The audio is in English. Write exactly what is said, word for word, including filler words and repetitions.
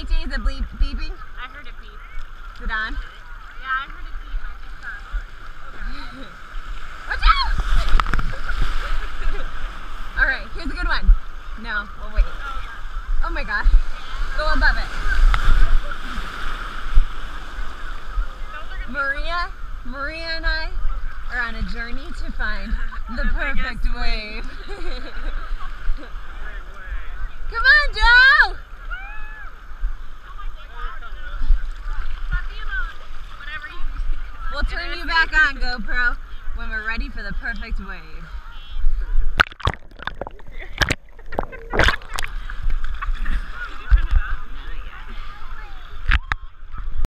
J, is it bleep, beeping? I heard it beep. Is it on? Yeah, I heard it beep. I think so. Watch out! Alright, here's a good one. No, we'll wait. Oh my god. Go above it. Maria, Maria and I are on a journey to find the perfect wave. Come on, Joe! We'll turn you back on, GoPro, when we're ready for the perfect wave.